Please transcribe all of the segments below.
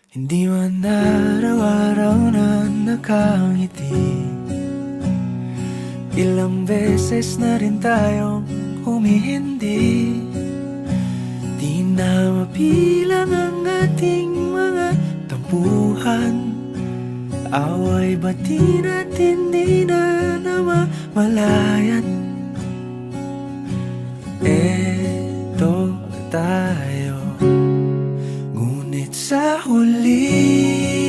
Hindi man araw-araw na nakangiti, ilang beses na rin tayong humihindi. Di na mabilang ang ating mga tampuhan, away bati natin di na namamalayat. Eto tayo, ngunit sa huli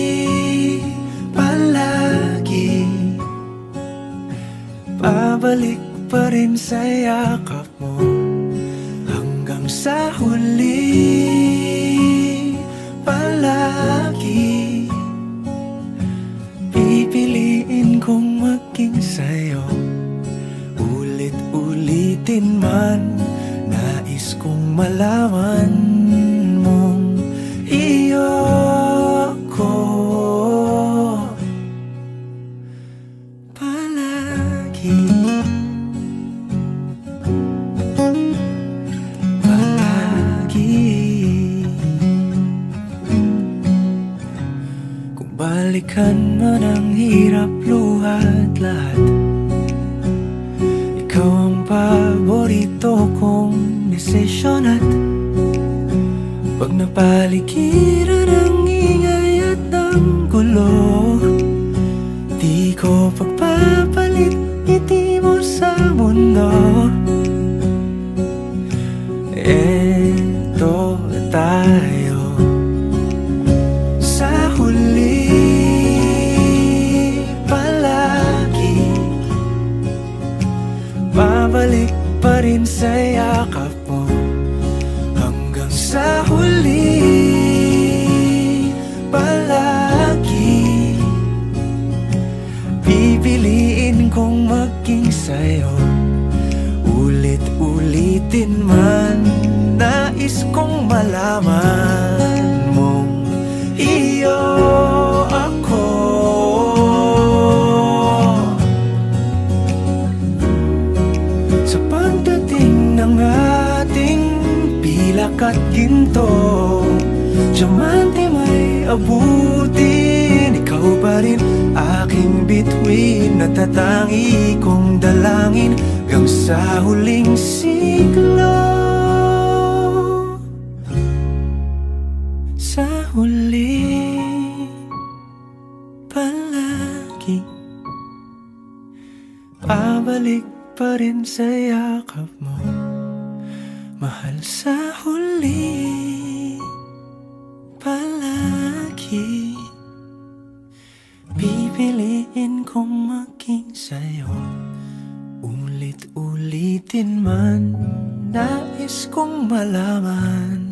palagi pabalik pa rin sa yakap mo. Hanggang sa huli palagi pipiliin kong maging sa'yo. Ulit-ulitin man, nais kong malaman mong iyo ko palagi. Kung balikan man ang hirap, luhat lahat, ikaw ang paborito kong desisyon. At pag napaligiran ang ingay at ang gulo, di ko pagpapalit ngiti mo sa mundo. Eto tayo, sa huli palagi babalik pa rin sa yakap mo. Hanggang sa huli palagi pipiliin kong maging sa'yo. Ulit-ulitin man, nais kong malaman mong iyo ako. Sa pagdating ng ating pilak at ginto, diamante may abutin, ikaw pa rin aking bituin. Natatangi kong dalangin hanggang sa huling siglo. Sa huli palagi pabalik pa rin sa yakap mo, mahal. Sa huli palagi pipiliin kong maging sa'yo. Ulit-ulitin man, nais kong malaman